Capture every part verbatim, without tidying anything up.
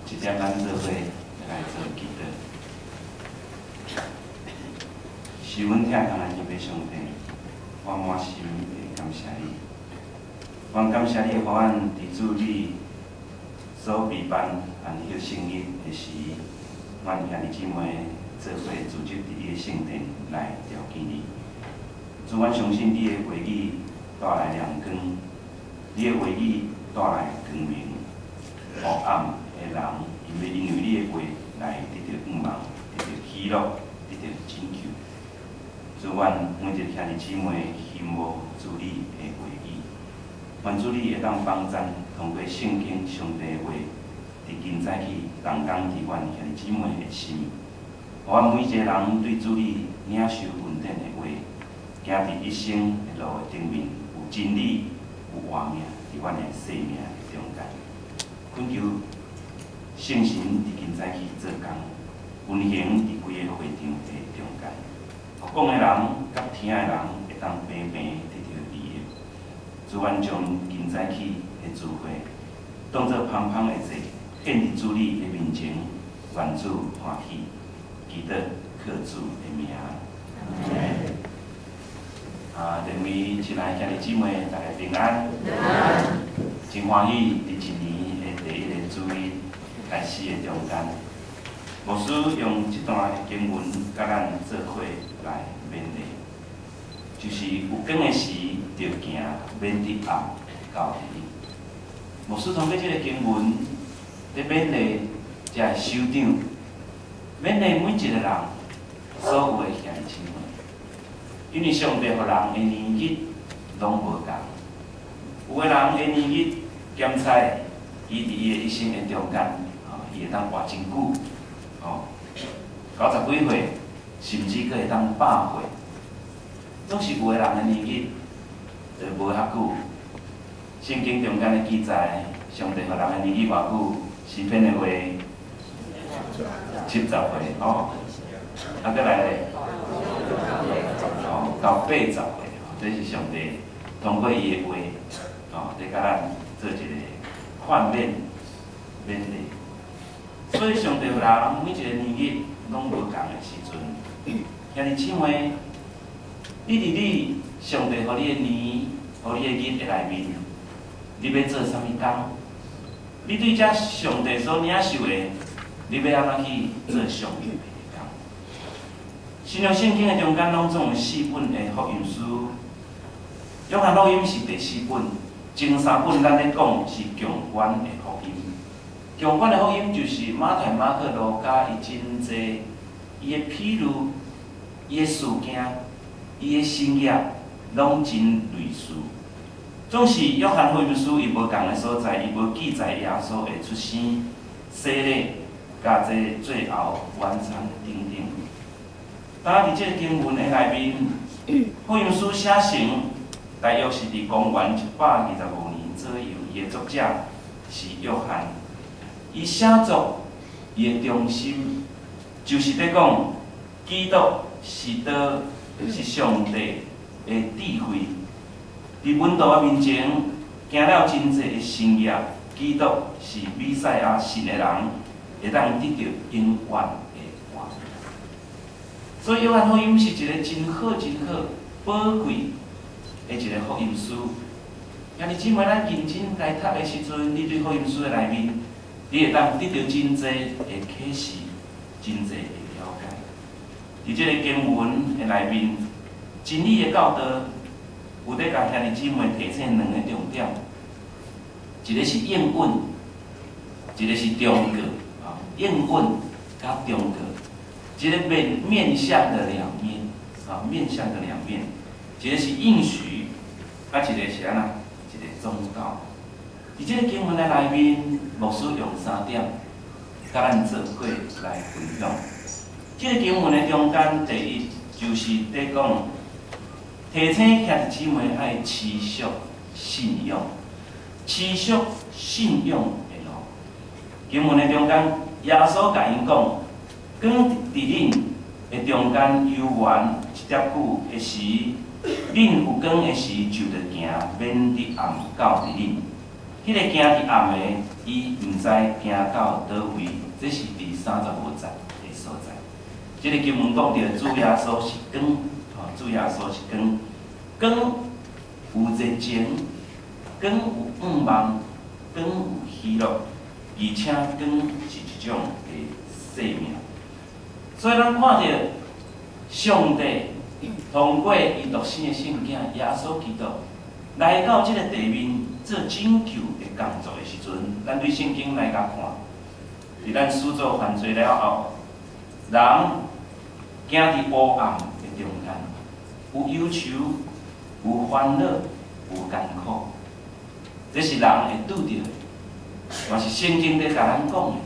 一点咱做伙来做祈祷。是阮疼痛的天父上帝，我满心的感谢你。我感谢你，互阮伫主你所备办安迄个生日的时，阮兄弟姊妹做伙组织伫你的圣殿来朝见你。主，阮相信你的话语带来亮光，你的话语带来光明。黑暗的人，因为因为你的话来得到光芒，得到喜乐，得到拯救。主，阮每一个兄弟姊妹羡慕主你的话语，愿主你会当帮咱通过圣经上帝的话，伫今早起动工伫阮兄弟姊妹的心，互阮每一个人对主你领受稳定的话，行伫一生的路的顶面，有真理，有活命，伫阮的生命的中间。恳求圣神伫今早起做工，运行伫规个会场的中间。讲的人、甲听的人会当平平得到利益。主，阮将今早起的聚会当作芳芳的祭，献伫主你的面前，愿主欢喜。祈祷靠主的名。啊，认为亲爱兄弟姊妹，大家平安。真欢喜伫一年的第一个主日开始的中间。牧师用一段的经文，甲咱做伙来勉励，就是有光的时着行，免伫暗到日。牧师通过这个经文，伫勉励这个首长，勉励每一个人所有的兄弟姊妹，因为上帝互人的年日拢无共，有的人的年日检测，伊伫伊的一生的中间，啊，伊会当活真久。哦，九十几岁，甚至佫会当百岁，总是有个人的年纪就无遐久。圣经中间的记载，上帝互人的年纪偌久？诗篇的话，七十岁哦，啊，佫来咧，哦，到八十岁，这是上帝通过伊的话，哦，在甲咱做一个劝勉、勉励。所以上帝有人每一个年日拢无共的时阵，兄弟姊妹，你伫你上帝互你的年、互你的日的内面，你要做啥物工？你对这上帝所领受的，你要安怎去做上帝的工？新约圣经的中间拢总有四本的福音书，约翰福音是第四本，前三本咱咧讲是强管的福音。强管的福音就是马太、马可、路加，伊真济，伊的譬如、伊的事件、伊的新约，拢真类似。总是约翰福音书伊无共的所在，伊无记载耶稣的出生、洗礼，甲这最后完成等等。当伫这经文的内面，福音书写成大约是伫公元一百二十五年左右，伊的作者是约翰。伊写作伊的中心，就是在讲基督是倒是上帝的智慧。伫门徒的面前行了真济的新约，基督是弥赛亚信的人，会当得到永远的活命。所以约翰福音是一个真好、真好、宝贵的一个福音书。兄弟姊妹，咱认真来读的时阵，你对福音书的内面，你会当得到真济的启示，真济的了解。伫这个经文的内面，真理的教导，有咧甲兄弟姊妹提醒两个重点，一个是应允，一个是中过。啊，应允甲中过，一个面面向的两面，啊，面向的两面，一个是应许，啊，一个是安那，一个忠告。伫这个经文的内面，牧师用三点，甲咱做伙来分享。这个经文的中间，第一就是在讲，提醒兄弟姊妹爱持续信仰，持续信仰的路。经文的中间，耶稣甲因讲，光伫恁的中间游玩一点久的时，恁有光的时就着行，免伫暗到伫恁。迄个行伫暗的， 伊毋知行到倒位，这是第三十五节的所在。即、这个经文讲到主耶稣是光，吼，主耶稣是光，光有热情，光有盼望，光有喜乐，而且光是一种的生命。所以咱看到上帝通过伊独生的圣子耶稣基督来到即个地面做拯救的工作的时阵，咱对圣经来甲看，伫咱始作犯罪了后，人行伫黑暗的中间，有忧愁，有烦恼，有艰苦，这是人会拄着的，嘛是圣经咧甲咱讲的。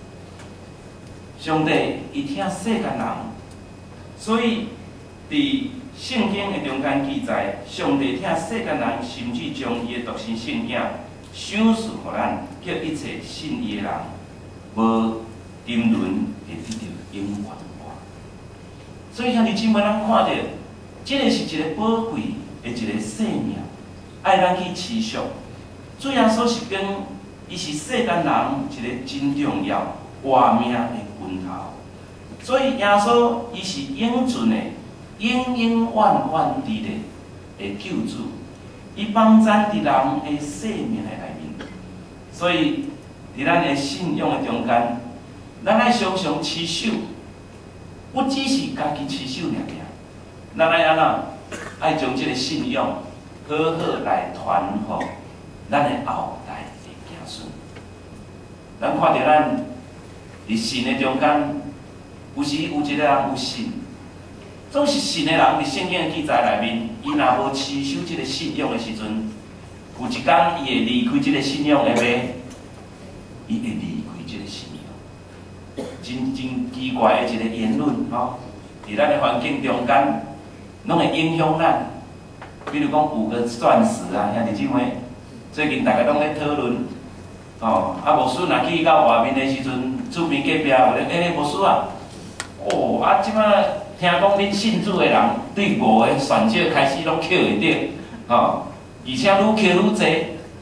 上帝伊疼世间人，所以伫圣经的中间记载，上帝疼世间人，甚至将伊的独生圣子赏赐予咱，叫一切信伊的人无沉沦，会得到永远活。所以兄弟姊妹，咱看到，这个是一个宝贵的一个生命，爱咱去持续。主耶稣是讲，伊是世间人一个真重要活命的源头。所以耶稣伊是永存的。永永远远伫咧的救主，伊帮咱伫人的生命的内面，所以伫咱的信仰的中间，咱爱常常持守，不只是家己持守尔尔，咱爱安怎？爱将即个信仰好好来传予咱的后代的子孙。咱看到咱伫信的中间，有时有一个人有信。总是信的人，伫圣经的记载内面，伊若无持守即个信仰的时阵，有一天伊会离开即个信仰的袂，伊会离开即个信仰。真真奇怪的一个言论吼，伫咱的环境中间，拢会影响咱。比如讲五个钻石啊，兄弟姊妹，最近大家拢咧讨论，吼，啊牧师若去到外面的时阵，厝边隔壁有咧，诶、欸，牧师啊，哦，啊即摆。听讲恁信主的人对五个选择开始拢扣会着，吼，而且愈扣愈济。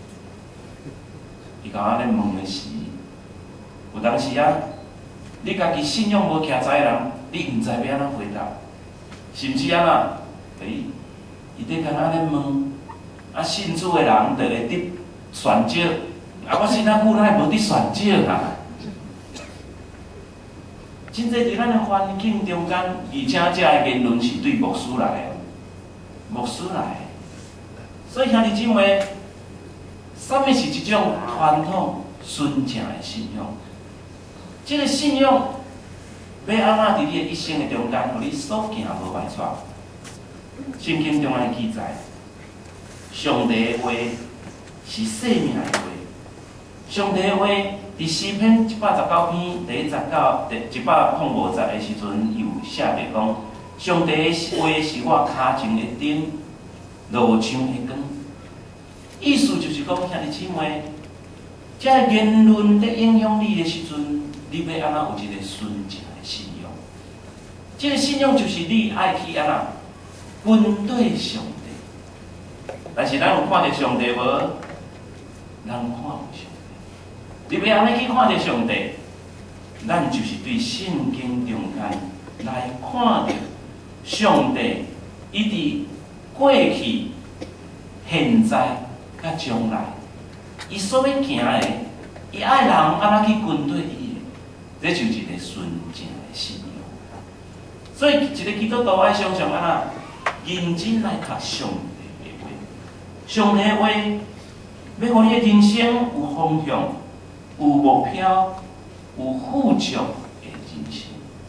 伊甲我咧问的是，有当时啊，你家己信仰无徛在的人，你毋知要安怎回答，甚至安怎？诶，伊伫敢若咧问，啊信主的人就会得选择，啊我信啊久，哪会无得选择啊？真侪伫咱的环境中间，而且这个言论是对牧师来的，牧师来的。所以兄弟姊妹，什么是一种传统纯正的信仰？这个信仰要安怎伫你的一生的中间，互你所行无歹错？圣经中安记载，上帝的话是生命的话，上帝的话。伫诗篇一百十九篇第一十九、第一百零五节的时阵，有写着讲：上帝的话是我脚前的灯，路上的光。意思就是讲，兄弟姊妹，这言论在影响你的时阵，你要安怎有一个纯正的信仰？这个信仰就是你爱去安怎跟对上帝。但是咱有看到上帝无？咱看无上帝。你要安尼去看到上帝，咱就是对圣经中间来看到上帝，伊伫过去、现在、甲将来，伊所要行的，伊爱人安怎去跟对伊的，这就是一个纯正的信仰。所以，一个基督徒爱常常安怎认真来读上帝的话，上帝的话要互你的人生有方向。有目标，有富足的人生。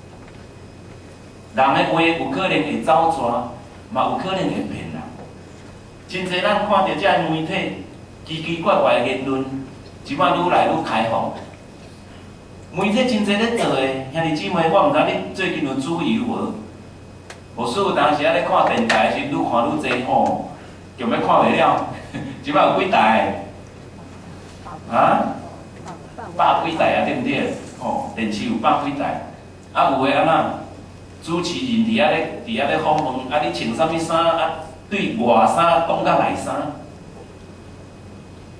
人的话有可能会走蛇，嘛有可能会骗人。真侪咱看到这个媒体奇奇怪怪的言论，即摆愈来愈开放。媒体真侪咧做的，兄弟姊妹，我毋知你最近有注意有无？无师有当时啊咧看电台时，愈看愈侪吼，根本看袂了。即摆有几台？啊？百几台啊，对毋对？吼，电视有百几台，啊有诶安怎？主持人伫遐咧，伫遐咧访问，啊你穿啥物衫？啊对外衫讲甲内衫，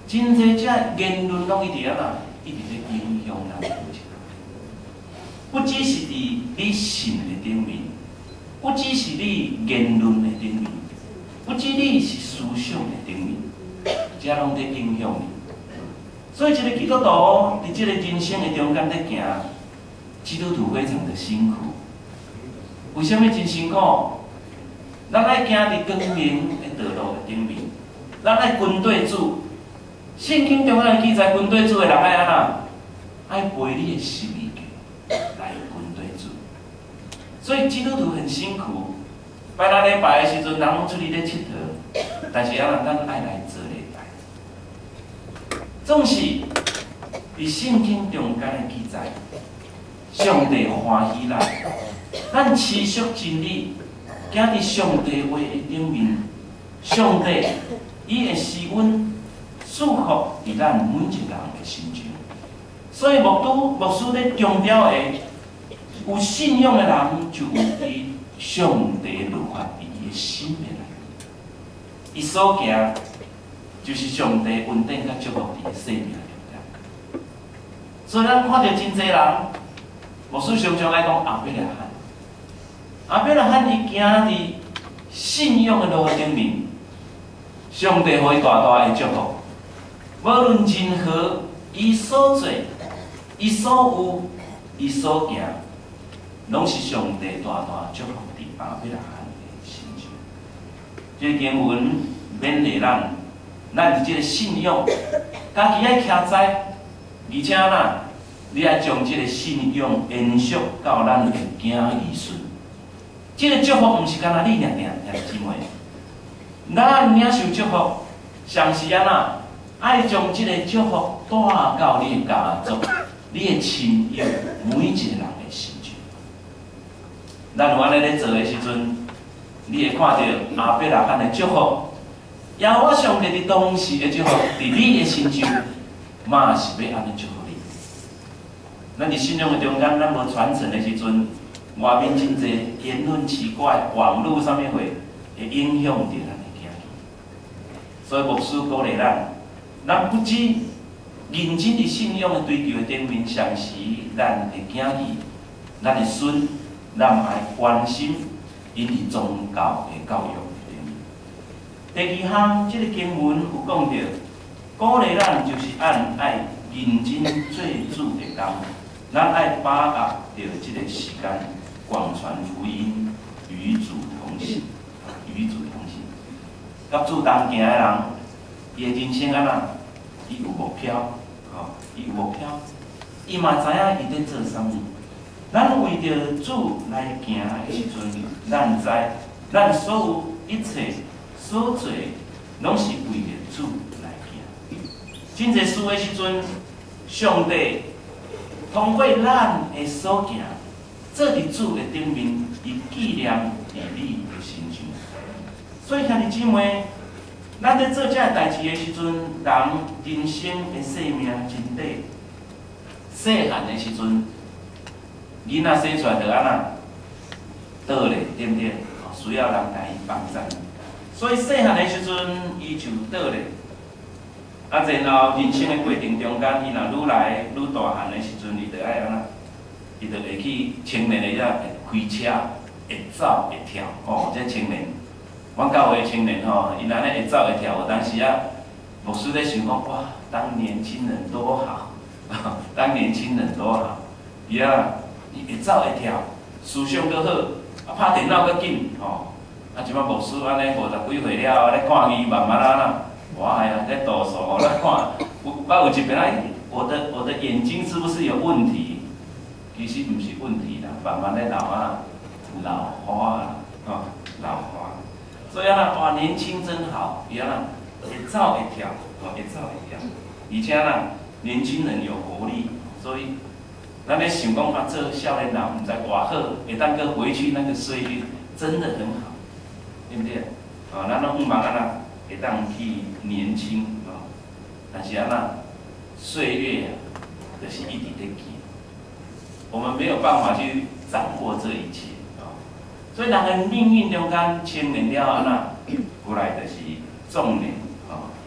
真侪只言论拢一直啊，一直咧影响咱的过程。不只是伫你信的顶面，不只是你言论的顶面，不只你是思想的顶面，这拢在影响你。所以，一个基督徒伫这个人生的中间在行，基督徒非常的辛苦。为什么真辛苦？咱爱行伫光明的道路的顶面，咱爱军队主。圣经中间记载，军队主的人爱安怎？爱背你的十字架来军队主。所以基督徒很辛苦。拜六礼拜的时阵，人拢出去咧佚佗，但是安怎咱爱来做礼拜。总是伫圣经中间的记载，上帝欢喜咱，咱持续真理。行伫上帝话的顶面，上帝伊会施恩祝福伫咱每一个人的心中。所以牧师牧师咧强调的，有信仰的人就有伊上帝律法伫伊的心的内。伊所行就是上帝恩典甲祝福伫伊生命中间。所以咱看到真侪人，牧师常常爱讲亚伯拉罕。阿伯拉罕伊行伫信仰的路顶面，上帝互伊大大的祝福。无论任何伊所做、伊所有、伊所行，拢是上帝大大祝福伫阿伯拉罕的心中。这个经文勉励咱，咱伫这个信仰，家己爱徛在，而且呐，你爱将这个信仰延续到咱的行义顺。这个祝福毋是干那你念念念姊妹，咱领受祝福，上是安怎？爱将这个祝福带到你的家族、你的亲友、每一个人的心中。咱有安尼咧做的时阵，你会看到阿伯拉罕的祝福，也我上帝伫当时的祝福，伫你的心中，嘛是要安尼祝福你。咱伫信仰的中间，咱无传承的时阵。外面真侪言论奇怪，网络上面会会影响着咱的行义。所以牧师鼓励咱，咱不只认真伫信仰的追求的顶面，上时咱的行义，咱的孙，咱爱关心因伫宗教的教育顶面。第二项，这个经文有讲到，鼓励咱就是按爱认真做主的工，咱爱把握着这个时间。广传福音，与主同行，与主同行。甲主同行的人，伊的人生安怎？伊有目标，吼，伊有目标，伊嘛知影伊在做啥物。咱为着主来行的时阵，咱知，咱所有一切所做，拢是为着主来行。真侪事的时阵，上帝通过咱的所行。做伫主的顶面，伊纪念伫你的心中。所以兄弟姊妹，咱在做这代志的时阵，人人生的生命真短。细汉的时阵，囡仔生出来就安怎倒咧，对不对？需要人来帮衬。所以细汉的时阵，伊就倒咧。啊，然后人生的过程中间，伊若愈来愈大汉的时阵，伊就爱安怎？伊就会去青年的遐会开车，会走会跳，哦，这青年，阮教会青年吼，伊安尼会走会跳，有当时啊，牧师咧想讲，哇，当年轻人多好，当年轻人多好，伊啊，伊会走会跳，思想搁好，啊，拍电脑搁紧，吼，啊，即摆牧师安尼五十几岁了，咧看伊慢慢啊啦，哇呀，咧读书，我咧看，我我有一边啊，我的我的眼睛是不是有问题？其实毋是问题啦，慢慢咧老啊，老花啦，吼、哦，老花。所以啊，哇，年轻真好，伊啊，会走会跳，哦，会走会跳，而且呢，年轻人有活力，所以咱咧想讲啊，做少年人毋知偌好，会当个回去那个岁月，真的很好，对不对？啊、哦，咱拢毋茫啊啦，会当去年轻啊、哦，但是啊那岁月啊，就是一直在行。我们没有办法去掌握这一切啊、哦，所以人的命运中间，青年了安那，过来就是壮年啊，壮年。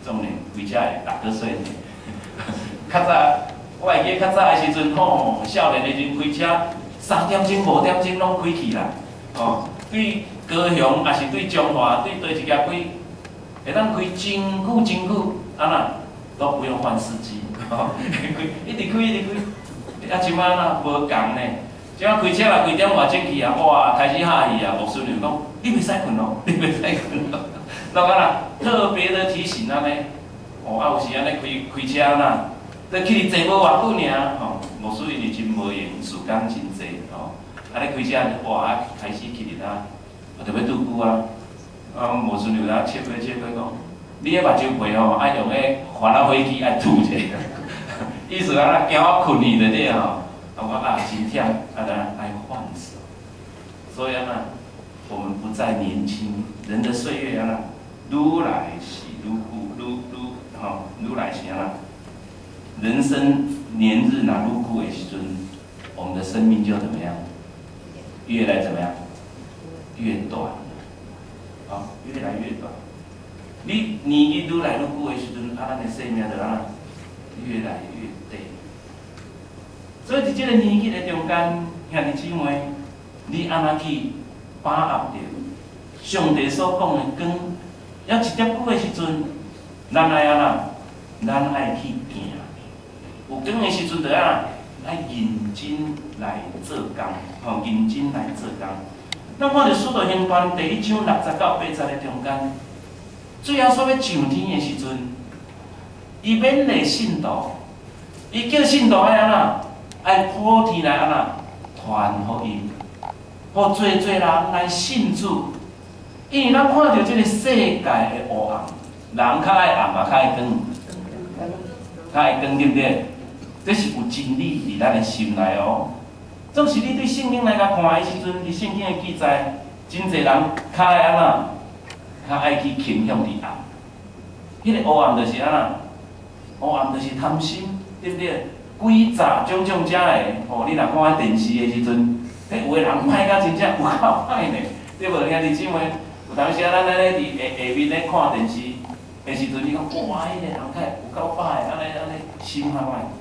规只会六十岁呢。较早，我会记较早的时阵，吼，少年的时阵开车，三点钟、五点钟拢开去啦。哦，对高雄也是对中华，对倒一家开，会当开真久真久，安那都不用换司机，哦，开一直开一直开，啊，即摆呐无共呢。即摆开车啦，几点外钟去啊？哇，开始下去啊！牧师娘讲，你袂使困哦，你袂使困哦。那个啦，特别的提醒安尼，哦，啊有时安尼开开车呐，再去坐无偌久尔，吼，牧师因为真无闲，时间真济，吼，啊咧开车哇，啊开始去哩啦，啊特别拄久啊，啊牧师娘啦切开切开讲，你迄目睭皮吼，爱用迄烦恼火气爱吐者，意思啊，惊我困去就对吼。啊，我啊真忝，啊当然爱换手，所以啊，我们不再年轻，人的岁月啊，愈来是愈久，愈愈吼，愈来是啊，人生年日若愈久的时阵，我们的生命就怎么样？越来怎么样？越短，啊，越来越短。你年纪愈来愈久的时阵，啊，咱的生命就啊，越来越短。所以伫即个年纪的中间，兄弟姊妹，你安怎去把握着上帝所讲的光？要一点久的时阵，咱爱安怎？咱爱去行。有光的时阵，就啊爱认真来做工，吼，认真来做工。咱看着《使徒行传》第一章六十到八十的中间，最后煞要上天的时阵，伊勉励信徒，伊叫信徒爱安怎？爱普天来安怎传福音，互做做人来信主。因为咱看到这个世界的黑暗，人较爱暗嘛，较爱光，较爱光，对不对？这是有真理伫咱的心内哦。总是你对圣经来甲看的时阵，伫圣经的记载，真侪人较爱安怎，较爱去倾向伫暗。迄、那个黑暗就是安怎？黑暗就是贪心，对不对？诡诈种种遮的，哦，你若看电视的时阵，迄有的人歹甲真正有够歹呢，对无？兄弟姊妹，有当时啊，咱咧伫下下面咧看电视的时阵，你讲哇，迄、那个人较有够歹，安尼安尼心歹歹。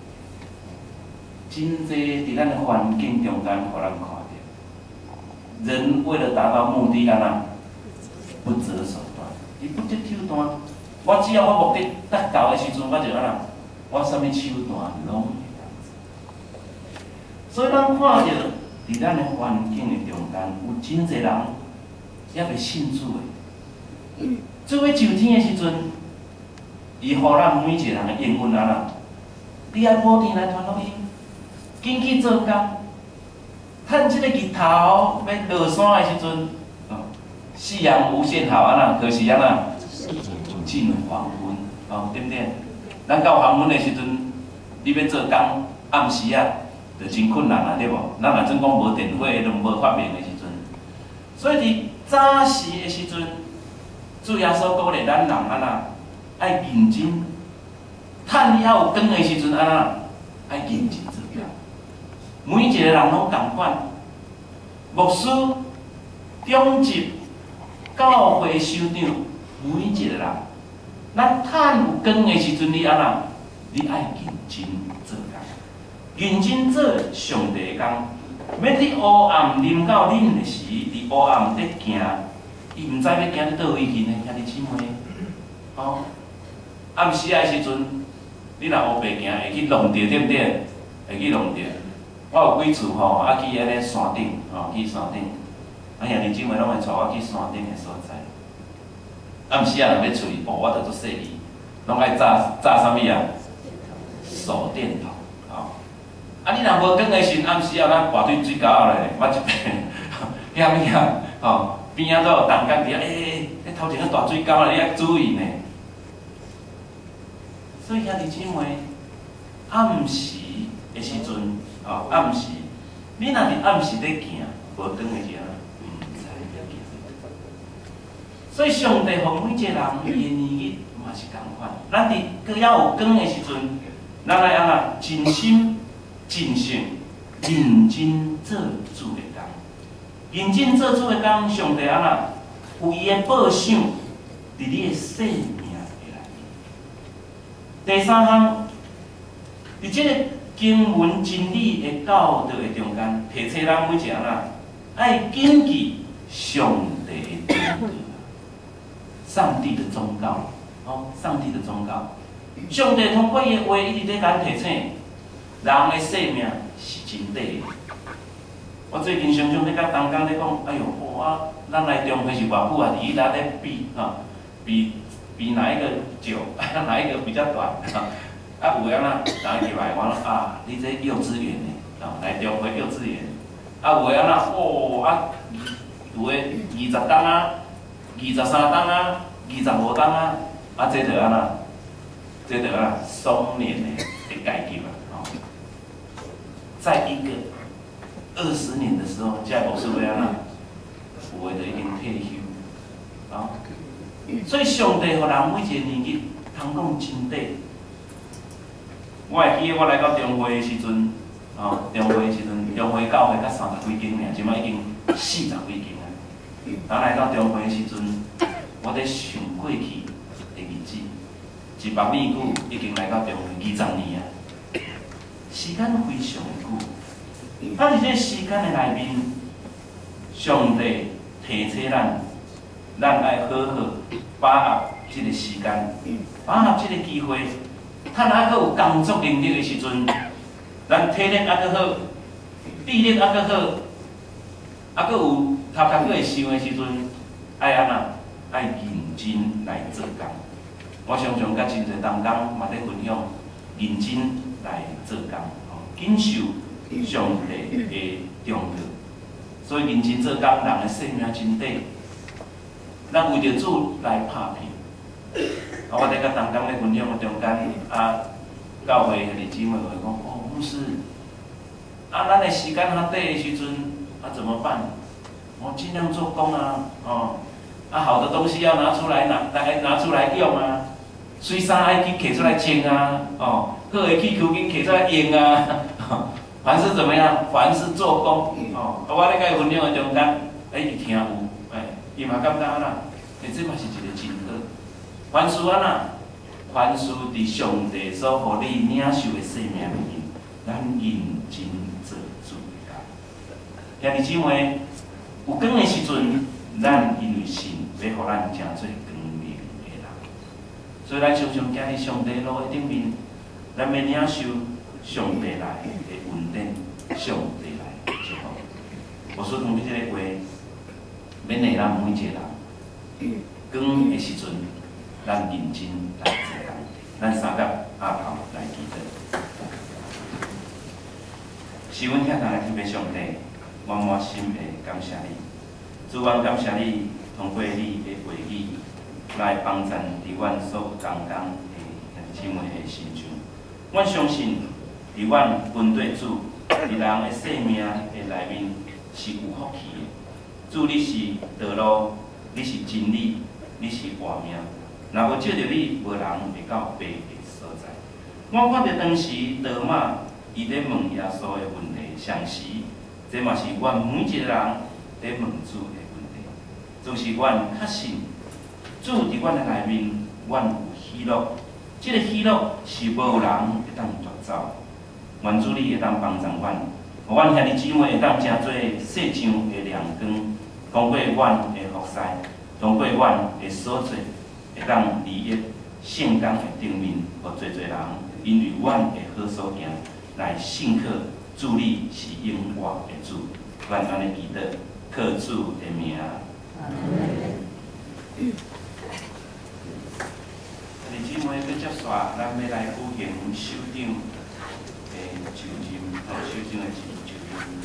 真侪伫咱的环境中间，互咱看到，人为了达到目的，安怎不择手段，伊不择手段。我只要我目的达到的时阵，我就安怎。我啥物手段拢会当做，所以咱看到伫咱的环境的中间，有真侪人也袂信主的。做要上天的时阵，伊互咱每一个人的应允安怎？你爱普天来传福音，紧去做工，趁即个日头要落山的时阵，夕阳无限好安怎？可是安怎？近黄昏，哦，对不对？咱到黄昏的时阵，你要做工，暗时啊，就真困难啊，对无？咱若真讲无电火，拢无发明的时阵，所以伫早时的时阵，主耶稣鼓励咱人安怎爱认真，趁你还有光的时阵安怎爱认真做工。每一个人拢同款，牧师、长职、教会首长，每一个人。咱趁有光的时阵，你安怎？你爱认真做工，认真做上帝的工。免伫黑暗临到恁的时，伫黑暗在行，伊毋知要行到倒位去呢？兄弟姊妹，哦，暗时的时阵，你若黑白行，会去弄着，对不对？会去弄着。我有几次吼，啊去安尼山顶，吼去山顶，啊兄弟姊妹拢会带我去山顶的所在。暗时啊，若要出去，哦，我着足细腻，拢爱炸炸啥物啊？手电筒，吼、哦。啊，你若无光的时，暗时啊，咱跋对水沟仔咧，我一边遐物啊，吼边仔都有灯杆伫遐，诶、欸，迄头前个大水沟咧，你要注意呢。所以兄弟姊妹，暗时的时阵，吼、哦、暗时，你若伫暗时咧行，无光的时啊。所以上帝互每一个人伊的年纪嘛是共款，咱伫搁要有光的时阵，咱来安怎真心、真性、认真做主的工。认真做主的工，上帝安怎有伊的报赏伫你的生命的内面。 第三项，伫即个经文真理的教导的中间，提醒咱每一个人爱谨记上帝的忠告，上帝的忠告，哦，上帝的忠告。上帝通过伊的话，一直在咱提醒，人的性命是真短的。我最近常常咧甲同工咧讲，哎呦，我咱来中会是偌久啊？伊哪咧比啊？比比哪一个久？哪一个比较短？啊，有安那打入来，我讲啊，你这幼稚园的，啊，来中会幼稚园。啊，有诶安那，哦，啊，有诶二十档啊，二十三档啊，二十五档啊，啊，这着安那，这着安那双年的的阶级啊，哦，在一个二十年的时候，这无是要安那，有诶就已经退休，啊，所以上帝互人每一个年纪通讲真短。我会记得我来到中会的时阵，哦，中会的时阵，中会教会才三十几间尔，即摆已经四十几间啊。当来到中会的时阵，我伫想过去的日子，一百米久已经来到中会二十年啊，时间非常的久。啊，伫这时间的内面，上帝提醒咱，咱爱好好把握这个时间，把握这个机会。趁还阁有工作能力的时阵，咱体力还阁好，臂力还阁好，还阁有头壳阁会想的时阵，爱安那爱认真来做工。我常常甲真侪同工嘛咧分享，认真来做工，吼，谨守上帝的忠告。所以认真做工，人的性命真短。咱为着主来拍拼。啊，我伫甲同工咧分享的中间，啊，教会兄弟姊妹会讲，哦，牧师，啊，咱的时间较短的时阵，啊，怎么办？我尽量做工啊，哦，啊，好的东西要拿出来拿来拿出来用啊，水衫爱去摕出来穿啊，哦，好的气球紧摕出来用啊，凡是怎么样，凡是做工，哦，啊，我咧甲伊分享的中间，哎，伊听有，哎，伊嘛感觉安那，哎，这嘛是一个真好。凡事安那，凡事伫上帝所互你领受的生命里面，咱认真做主的工。兄弟姊妹，有光的时阵，咱因为神要互咱成做光明的人，所以咱常常行伫上帝路的顶面，咱要领受上帝来的恩典，上帝来的祝福。我所通的这个话，勉励咱每一个人，光的时阵。咱认真来做工，咱三甲阿头来祈祷。是阮听人的天父上帝，满满心的感谢你，主阮感谢你通过你的话语来帮助伫阮所有同工的姊妹的身上。阮相信，伫阮军队主，伫人的生命的内面是有福气的。主，你是道路，你是真理，你是活命。若无照着你，无人会到白的所在。我看到当时德玛伊咧问耶稣的问题，上时这嘛是阮每一个人咧问主的问题。就是阮确信主伫阮的内面，阮有喜乐。这个喜乐是无人会当夺走。愿主你会当帮助阮，互阮兄弟姊妹会当成做世上的亮光，通过阮的服侍，通过阮的所做。会当利益圣光的顶面，互侪侪人因为阮的好所行来信靠主你是永活的主，阮安尼祈祷，靠主的名。弟姊妹，搁接续，咱要来举行首长的就任，哦，首长的就任。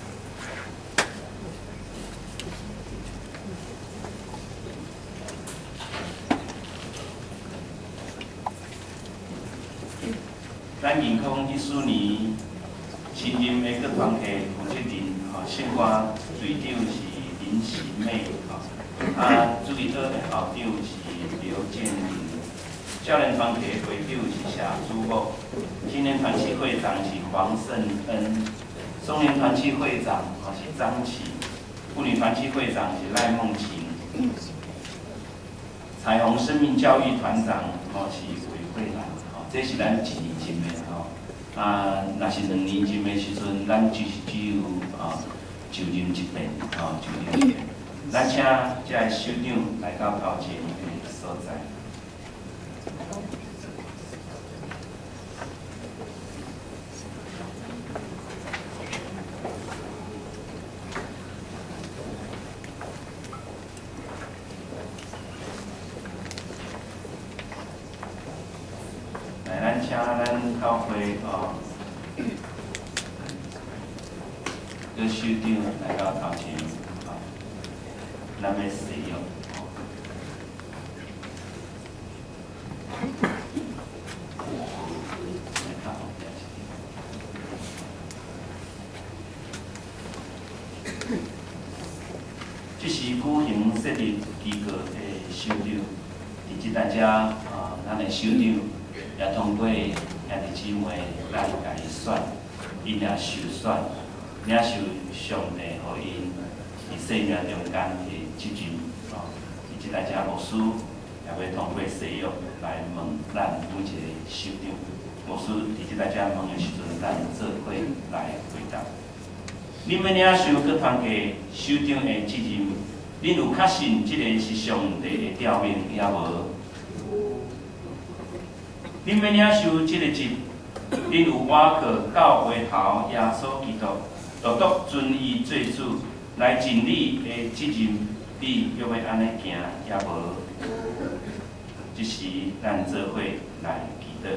咱银行一四年新任的各团体负责人，吼，新歌队长是林喜妹，吼，啊，主理科的校长是刘建林，少年团体的会长是夏朱某，青年团契会长是黄胜恩，松年团契会长吼是张启，妇女团契会长是赖梦晴，彩虹生命教育团长吼是韦慧兰，吼。 这是咱一年前的吼。啊，若是两年前的时阵，咱只是只有啊就任一遍，吼就任一遍。咱请这个首长来到头前的所在。 来，咱请咱教会哦，个首长来到头前，哦，咱要使用。这是举行设立机构的首长，伫即大家啊，咱的首长。 也通过兄弟姊妹来家己选，因也受选，领受上帝互因伫生命中间的责任。哦，以及大家牧师也会通过使用来问咱每一个首长。牧师伫即大家问的时阵，咱做伙来回答。恁要领受各团体首长的责任，恁有确信即个是上帝的调命，也无？ 恁要领受即个职，恁有瓦靠到回头耶稣基督，独独遵伊做主，来尽你的责任，你要要安尼行也无？即时咱做伙来祈祷。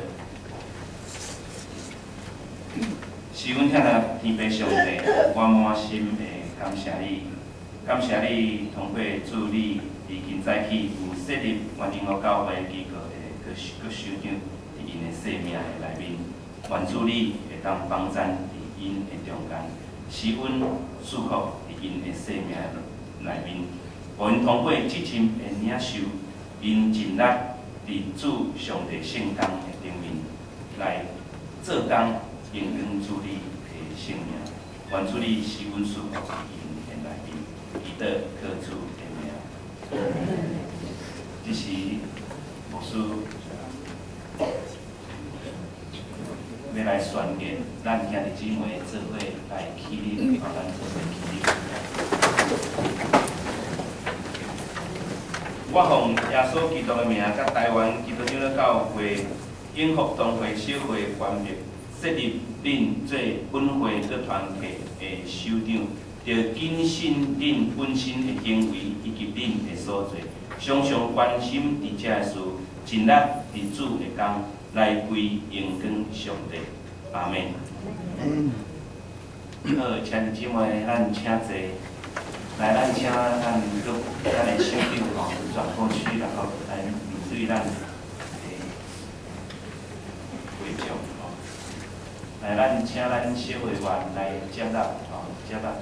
是阮听了天父上帝，我满心的感谢你，感谢你通过助你，伫今早起有设立原英国教会机构的个个首长。 因的生命的内面，愿主你会当帮咱伫因的中间，使阮祝福伫因的生命内面，互因通过即阵的领受，因尽力伫主上帝圣工的顶面来做工，应用主你的生命。愿主你使阮祝福伫因的内面，祈祷靠主的名。这是牧师。 要来宣言，咱兄弟姊妹做伙来起立，互咱做伙起立。我奉耶稣基督的名，甲台湾基督教的教会永福同会小会关闭，设立恁做本会各团体的首长，着谨慎恁本身的行为以及恁的所做，常常关心伫遮的事，尽力伫主的工。 来归荣光上帝，阿门。好，请姊妹，咱请坐。来，咱请咱个咱的首长吼转过去，然后来面对咱的会众吼。来，咱请咱小会员来接纳吼，接纳。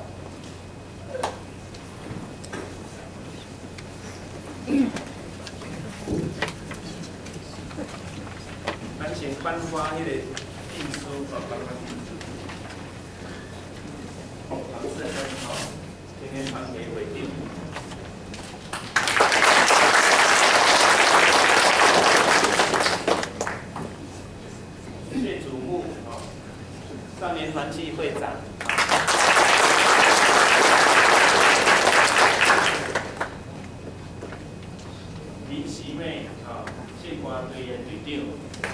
咱先颁发迄个证书，哦，颁发证书。老师，好，今天传给委定。谢祖木，哦，少年团契会长。林喜妹，啊，谢瓜队员队长。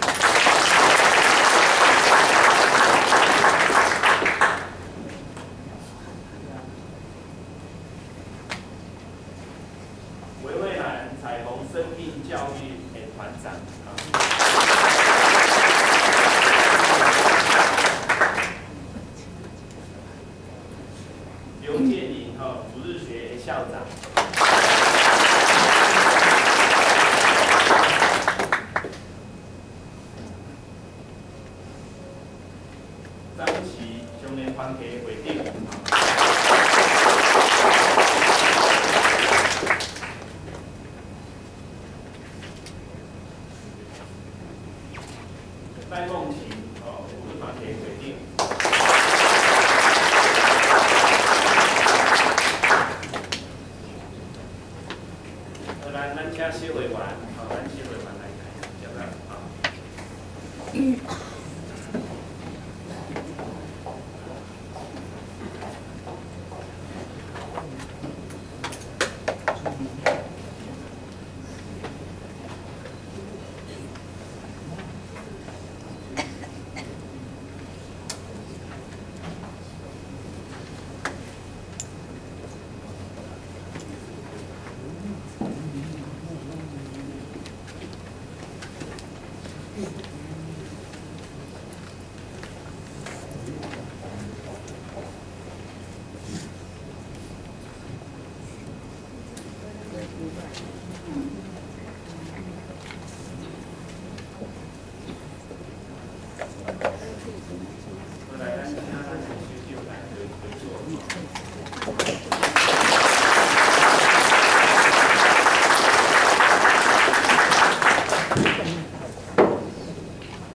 维蔚兰彩虹生命教育的团长啊，刘建林哈主日学的校长，张琪兄弟团体会长。